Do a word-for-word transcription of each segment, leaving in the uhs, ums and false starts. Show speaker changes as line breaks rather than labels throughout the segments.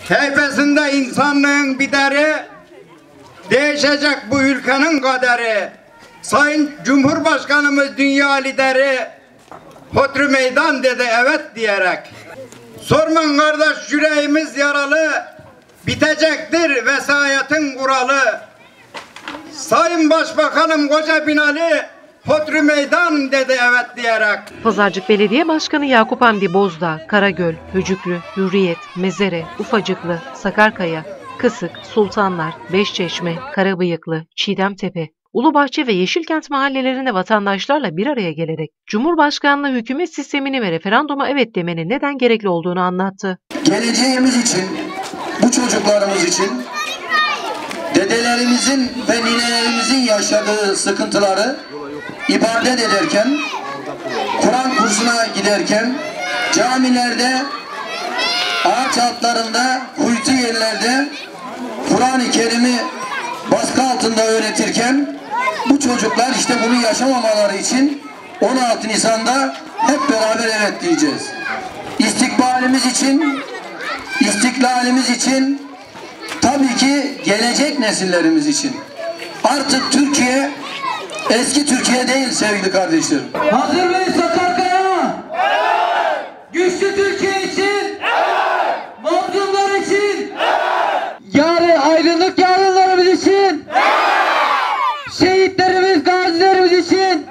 Heybesinde insanlığın bideri, değişecek bu ülkenin kaderi. Sayın Cumhurbaşkanımız dünya lideri, hodri meydan dedi evet diyerek. Sorman kardeş yüreğimiz yaralı, bitecektir vesayetin kuralı. Sayın Başbakanım koca Binali, hodri meydan dedi evet diyerek.
Pazarcık Belediye Başkanı Yakup Hamdi Bozdağ, Karagöl, Höcüklü, Hürriyet, Mezere, Ufacıklı, Sakarkaya, Kısık, Sultanlar, Beşçeşme, Karabıyıklı, Çiğdemtepe, Ulubahçe ve Yeşilkent mahallelerinde vatandaşlarla bir araya gelerek Cumhurbaşkanlığı hükümet sistemini ve referanduma evet demenin neden gerekli olduğunu anlattı.
Geleceğimiz için, bu çocuklarımız için, dedelerimizin ve ninelerimizin yaşadığı sıkıntıları ibadet ederken, Kur'an kursuna giderken, camilerde, ağaç altlarında, kuytu yerlerde Kur'an-ı Kerim'i baskı altında öğretirken bu çocuklar işte bunu yaşamamaları için on altı Nisan'da hep beraber evet diyeceğiz. İstikbalimiz için, istiklalimiz için, tabii ki gelecek nesillerimiz için. Artık Türkiye eski Türkiye değil sevgili kardeşlerim.
Hazır mıyız Sakarkaya? Evet. Güçlü Türkiye için? Evet. Mazlumlar için? Evet. Yarın aydınlık yarınlarımız için? Evet. Şehitlerimiz, gazilerimiz için? Evet.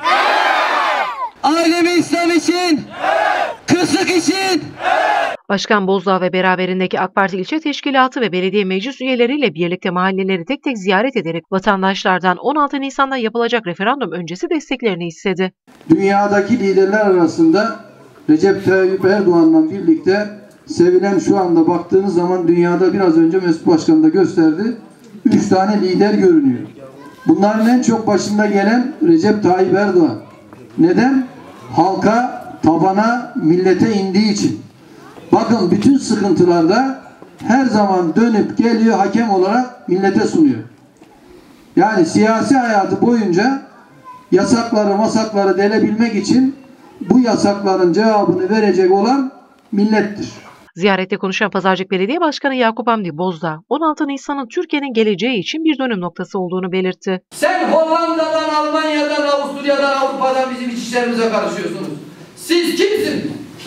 Alemi İslam için? Evet. Kısık için? Evet.
Başkan Bozdağ ve beraberindeki AK Parti ilçe teşkilatı ve belediye meclis üyeleriyle birlikte mahalleleri tek tek ziyaret ederek vatandaşlardan on altı Nisan'da yapılacak referandum öncesi desteklerini istedi.
Dünyadaki liderler arasında Recep Tayyip Erdoğan'la birlikte sevilen, şu anda baktığınız zaman dünyada biraz önce Mesut Başkan da gösterdi, üç tane lider görünüyor. Bunların en çok başında gelen Recep Tayyip Erdoğan. Neden? Halka, tabana, millete indiği için. Bakın bütün sıkıntılarda her zaman dönüp geliyor, hakem olarak millete sunuyor. Yani siyasi hayatı boyunca yasakları masakları delebilmek için bu yasakların cevabını verecek olan millettir.
Ziyarette konuşan Pazarcık Belediye Başkanı Yakup Hamdi Bozdağ, on altı Nisan'ın Türkiye'nin geleceği için bir dönüm noktası olduğunu belirtti.
Sen Hollanda'dan, Almanya'dan, Avusturya'dan, Avrupa'dan bizim iç işlerimize karışıyorsunuz. Siz kimsiniz?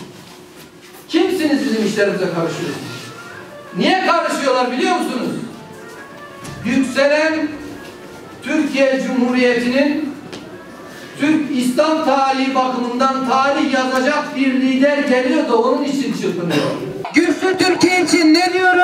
Kimsiniz bizim işlerimize karışıyorsunuz? Niye karışıyorlar biliyor musunuz? Yükselen Türkiye Cumhuriyeti'nin Türk İslam tarihi bakımından tarih yazacak bir lider geliyor da onun için çırpınıyor. Güçlü Türkiye için ne diyorum?